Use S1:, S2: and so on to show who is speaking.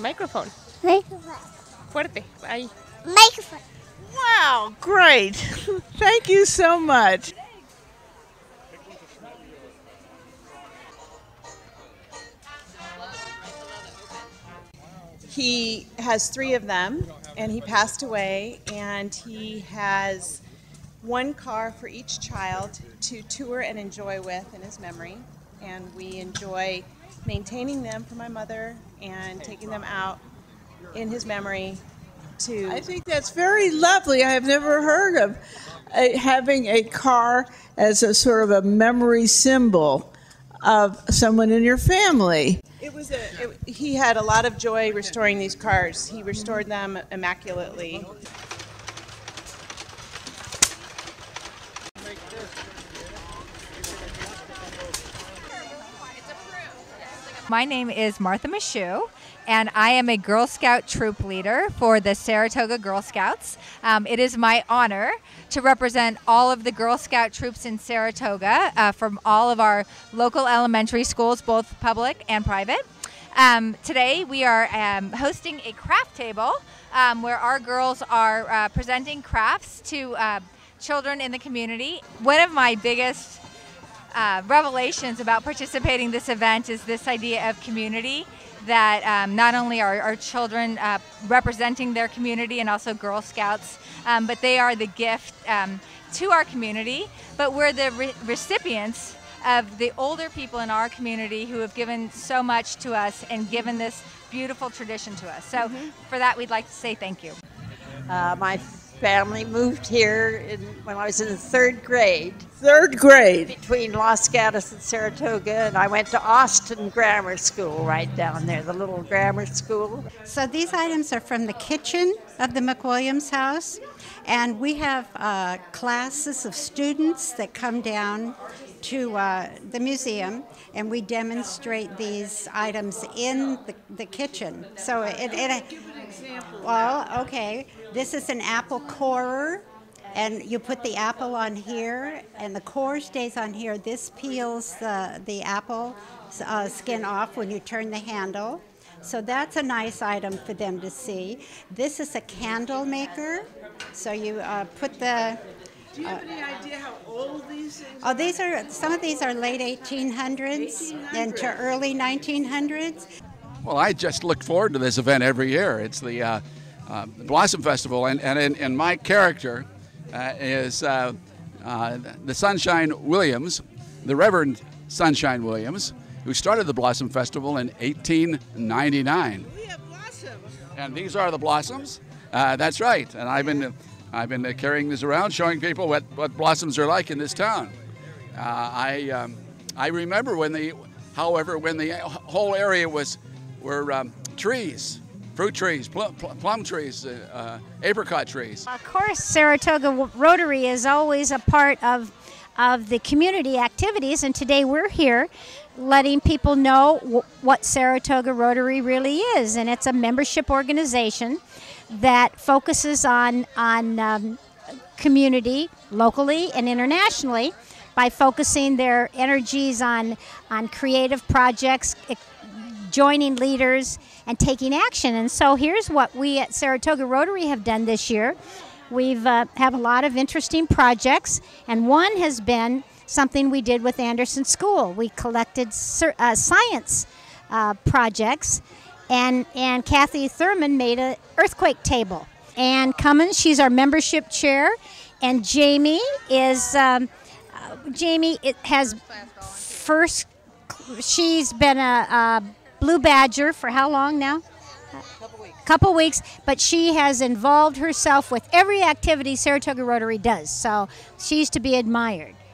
S1: microphone.
S2: Microphone.
S1: Fuerte. Ahí.
S2: Microphone.
S3: Wow, great. Thank you so much.
S4: He has 3 of them, and he passed away, and he has 1 car for each child to tour and enjoy with in his memory. And we enjoy maintaining them for my mother and taking them out in his memory to...
S3: I think that's very lovely. I have never heard of having a car as a sort of a memory symbol of someone in your family.
S4: He had a lot of joy restoring these cars. He restored them immaculately.
S5: My name is Martha Michoud, and I am a Girl Scout troop leader for the Saratoga Girl Scouts. It is my honor to represent all of the Girl Scout troops in Saratoga from all of our local elementary schools, both public and private. Today we are hosting a craft table where our girls are presenting crafts to children in the community. One of my biggest revelations about participating in this event is this idea of community, that not only are our children representing their community and also Girl Scouts, but they are the gift to our community, but we're the recipients of the older people in our community who have given so much to us and given this beautiful tradition to us. So for that, we'd like to say thank you.
S6: My family moved here when I was in the 3rd grade.
S3: 3rd grade.
S6: Between Los Gatos and Saratoga, and I went to Austin Grammar School right down there, the little grammar school.
S7: So these items are from the kitchen of the McWilliams house, and we have classes of students that come down to the museum, and we demonstrate these items in the kitchen. So well, okay, this is an apple corer, and you put the apple on here, and the core stays on here. This peels the apple skin off when you turn the handle. So that's a nice item for them to see. This is a candle maker. So you put the...
S3: Do you have any idea how old these things
S7: are? Oh, some of these are late 1800s into early 1900s.
S8: Well, I just look forward to this event every year. It's the Blossom Festival, and in my character is the Sunshine Williams, the Reverend Sunshine Williams, who started the Blossom Festival in 1899.
S3: We have blossoms.
S8: And these are the blossoms. That's right. And I've been carrying this around, showing people what blossoms are like in this town. I remember when the whole area were trees, fruit trees, plum trees, apricot trees.
S2: Of course, Saratoga Rotary is always a part of the community activities, and today we're here letting people know what Saratoga Rotary really is, and it's a membership organization that focuses on community locally and internationally by focusing their energies on creative projects, joining leaders, and taking action. And so here's what we at Saratoga Rotary have done this year. We've have a lot of interesting projects, and one has been something we did with Anderson School. We collected science projects, and Kathy Thurman made an earthquake table. Ann Cummins, she's our membership chair, and Jamie is she's been a Blue Badger for how long now? Couple weeks, but she has involved herself with every activity Saratoga Rotary does, so she's to be admired.